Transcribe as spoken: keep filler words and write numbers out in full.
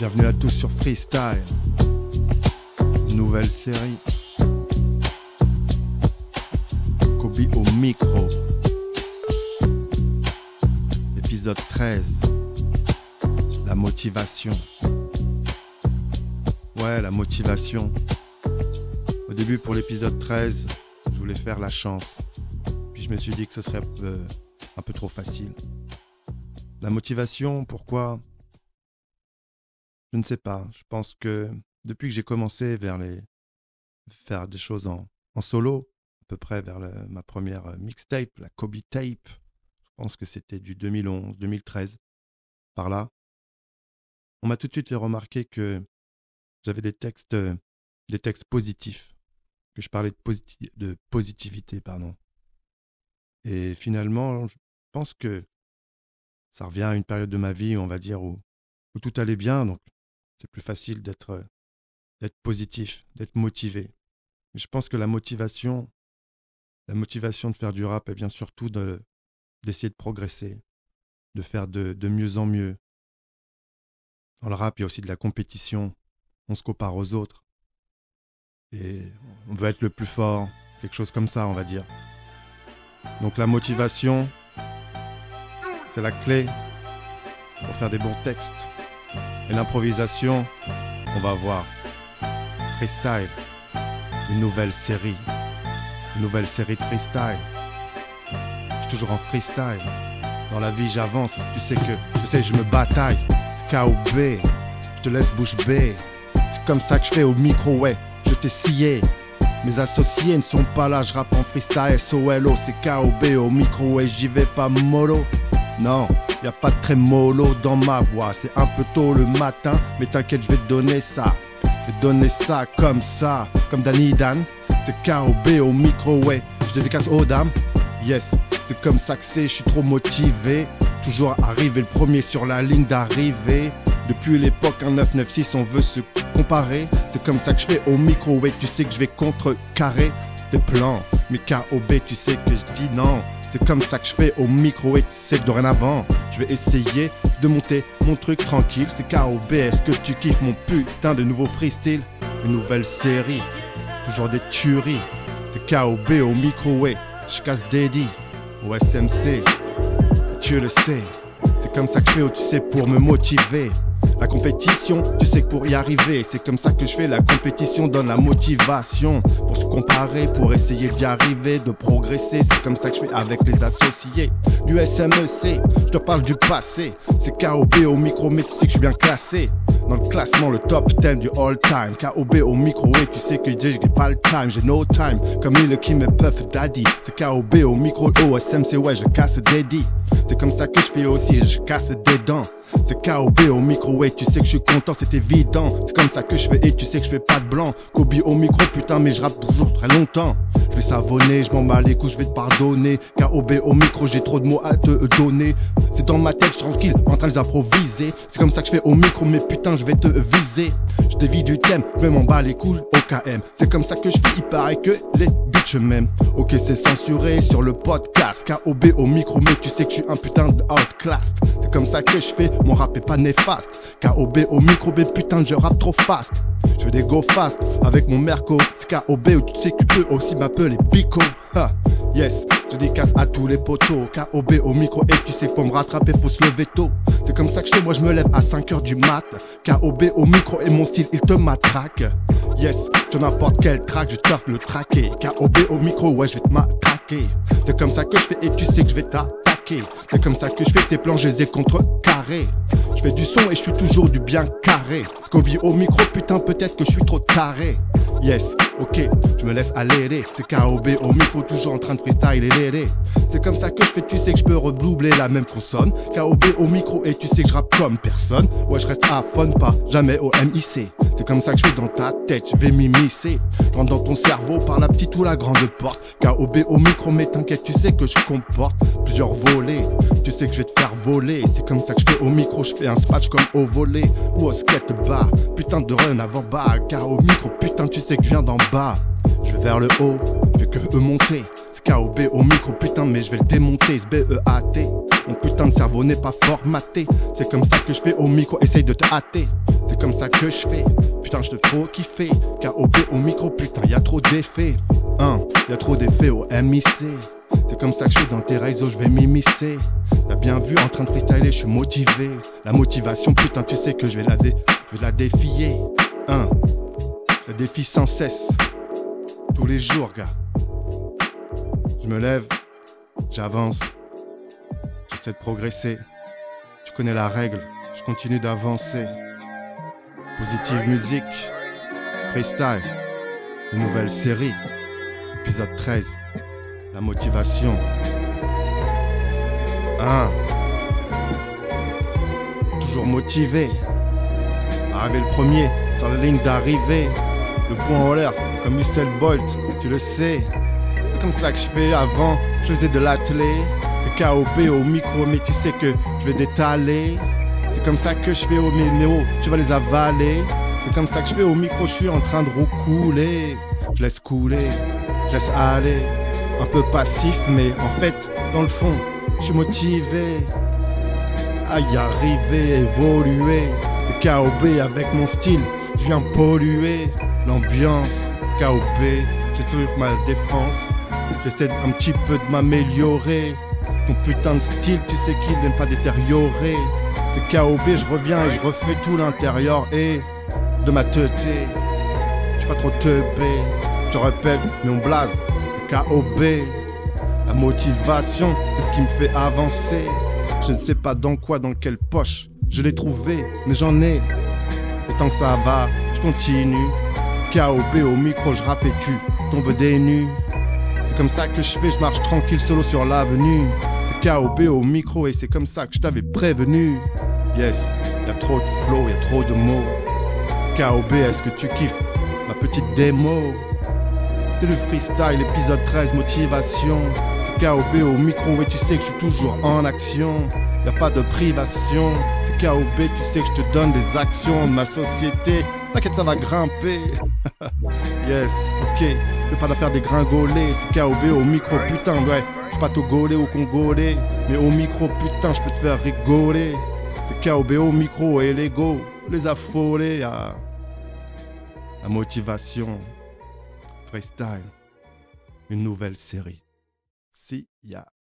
Bienvenue à tous sur Freestyle, nouvelle série. Kobe au micro. Épisode treize. La motivation. Ouais, la motivation. Au début, pour l'épisode treize, je voulais faire la chance. Puis je me suis dit que ce serait euh, un peu trop facile. La motivation, pourquoi ? Je ne sais pas. Je pense que depuis que j'ai commencé vers les faire des choses en, en solo, à peu près vers le, ma première mixtape, la Kobe Tape, je pense que c'était du deux mille onze, deux mille treize, par là, on m'a tout de suite fait remarquer que j'avais des textes, des textes positifs, que je parlais de, posit- de positivité, pardon. Et finalement, je pense que ça revient à une période de ma vie, on va dire, où, où tout allait bien, donc c'est plus facile d'être, d'être positif, d'être motivé. Mais je pense que la motivation, la motivation de faire du rap est bien surtout de, d'essayer de progresser, de faire de, de mieux en mieux. Dans le rap, il y a aussi de la compétition. On se compare aux autres. Et on veut être le plus fort, quelque chose comme ça, on va dire. Donc la motivation, c'est la clé pour faire des bons textes. Et l'improvisation, on va voir. Freestyle, une nouvelle série. Une nouvelle série de freestyle. Je suis toujours en freestyle. Dans la vie, j'avance. Tu sais que, je sais, je me bataille. C'est K O B. Je te laisse bouche bée. C'est comme ça que je fais au micro, ouais. Je t'ai scié. Mes associés ne sont pas là, je rappe en freestyle. S O L O, c'est K O B au micro, ouais. J'y vais pas mollo. Non, y a pas de très mollo dans ma voix. C'est un peu tôt le matin, mais t'inquiète, je vais te donner ça. Je vais te donner ça comme ça, comme Danny Dan. C'est K O B au micro, ouais. Je dédicace aux dames. Yes, c'est comme ça que c'est, je suis trop motivé. Toujours arriver le premier sur la ligne d'arrivée. Depuis l'époque un neuf neuf six, on veut se comparer. C'est comme ça que je fais au micro, ouais. Tu sais que je vais contrecarrer tes plans. Mais K O B, tu sais que je dis non. C'est comme ça que je fais au micro et tu sais que dorénavant je vais essayer de monter mon truc tranquille. C'est K O B, est-ce que tu kiffes mon putain de nouveau freestyle? Une nouvelle série, toujours des tueries. C'est K O B au micro et je casse Daddy au S M C. Tu le sais, c'est comme ça que je fais, tu sais, pour me motiver. La compétition, tu sais que pour y arriver, c'est comme ça que je fais. La compétition donne la motivation pour se comparer, pour essayer d'y arriver, de progresser. C'est comme ça que je fais avec les associés du S M C. Je te parle du passé, c'est K O B au micro, mais tu sais que je suis bien classé dans le classement, le top dix du all time. K O B au micro, et tu sais que j'ai pas le time, j'ai no time. Comme il qui me Puff Daddy, c'est K O B au micro, au S M C, ouais, je casse Daddy. C'est comme ça que je fais aussi, je casse des dents. C'est K O B au micro, ouais, tu sais que je suis content, c'est évident. C'est comme ça que je fais, et tu sais que je fais pas de blanc. Kobe au micro, putain, mais je rappe toujours très longtemps. Je vais savonner, je m'en bats les couilles, je vais te pardonner. K O B au micro, j'ai trop de mots à te donner. C'est dans ma tête, je suis tranquille, en train de les improviser. C'est comme ça que je fais au micro, mais putain, je vais te viser. Je dévie du thème, je vais m'en bats les couilles au K M. C'est comme ça que je fais, il paraît que les bitches m'aiment. Ok, c'est censuré sur le podcast. K O B au micro, mais tu sais que je suis un putain de outclassed. C'est comme ça que je fais, mon rap est pas néfaste. K O B au micro, mais putain, je rappe trop fast. Je fais des go fast avec mon Merco. C'est K O B où tu sais que tu peux aussi m'appeler Pico. Ha, yes, je dédicace à tous les potos. K O B au micro, et tu sais que pour me rattraper, faut se lever tôt. C'est comme ça que je fais, moi je me lève à cinq heures du mat. K O B au micro, et mon style, il te matraque. Yes, sur n'importe quel track, je te le traquer. K O B au micro, ouais, je vais te matraquer. C'est comme ça que je fais, et tu sais que je vais t'attaquer. C'est comme ça que je fais tes plans, je les ai contrecarrés. Je fais du son et je suis toujours du bien carré. Scobie au micro, putain, peut-être que je suis trop taré. Yes, ok, je me laisse aller. C'est K O B au micro, toujours en train de freestyle et c'est comme ça que je fais, tu sais que je peux redoubler la même consonne. K O B au micro, et tu sais que je rappe comme personne. Ouais, je reste à fun, pas jamais au M I C. C'est comme ça que je fais dans ta tête, je vais m'immiscer. Je rentre dans ton cerveau par la petite ou la grande porte. K O B au micro, mais t'inquiète, tu sais que je comporte plusieurs volets. Tu sais que je vais te faire voler. C'est comme ça que je fais au micro, je fais un smash comme au volet ou au skate bar. Putain de run avant bas, car au micro, putain, tu sais que je viens d'en bas. Je vais vers le haut, je vais que eux monter. C'est K O B au micro, putain, mais je vais le démonter. C'est B E A T. Mon putain de cerveau n'est pas formaté. C'est comme ça que je fais au micro, essaye de te hâter. C'est comme ça que je fais. Putain, je te trop kiffer. K O B au micro, putain, y a trop d'effets. Hein, y a trop d'effets au M I C. C'est comme ça que je fais dans tes réseaux, je vais m'immiscer. T'as bien vu, en train de freestyler, je suis motivé. La motivation, putain, tu sais que je vais la, dé je vais la défier. Hein, je la défie sans cesse. Tous les jours, gars. Je me lève, j'avance. J'essaie de progresser. Tu connais la règle, je continue d'avancer. Positive musique, freestyle, une nouvelle série, épisode treize, la motivation. Hein? Toujours motivé, arriver le premier sur la ligne d'arrivée, le poing en l'air comme Usain Bolt, tu le sais. C'est comme ça que je fais avant, je faisais de l'athlé. C'est K O B au micro, mais tu sais que je vais détaler. C'est comme ça que je fais au mémo, tu vas les avaler. C'est comme ça que je fais au micro, je suis en train de roucouler. Je laisse couler, je laisse aller. Un peu passif, mais en fait, dans le fond, je suis motivé à y arriver, évoluer. C'est K O B avec mon style, je viens polluer l'ambiance. C'est K O B, j'ai toujours ma défense. J'essaie un petit peu de m'améliorer. Ton putain de style, tu sais qu'il n'aime pas détériorer. C'est K O B, je reviens et je refais tout l'intérieur et de ma teuté. Je suis pas trop teubé, je te rappelle, mais on blase. C'est K O B. La motivation, c'est ce qui me fait avancer. Je ne sais pas dans quoi, dans quelle poche je l'ai trouvé, mais j'en ai. Et tant que ça va, je continue. C'est K O B au micro, je rappe et tu tombes des nues. C'est comme ça que je fais, je marche tranquille solo sur l'avenue. C'est K O B au micro et c'est comme ça que je t'avais prévenu. Yes, y'a trop de flow, y'a trop de mots. C'est K O B, est-ce que tu kiffes ma petite démo? C'est le freestyle, épisode treize, motivation. C'est K O B au micro et tu sais que je suis toujours en action. Y'a pas de privation. C'est K O B, tu sais que je te donne des actions de ma société. T'inquiète, ça va grimper. Yes, ok, je vais pas la faire dégringoler. C'est K O B au micro, putain, ouais. Je suis pas togolais ou congolais, mais au micro, putain, je peux te faire rigoler. C'est K O B au micro et l'ego, les affolés à la motivation. Freestyle, une nouvelle série. Si, ya.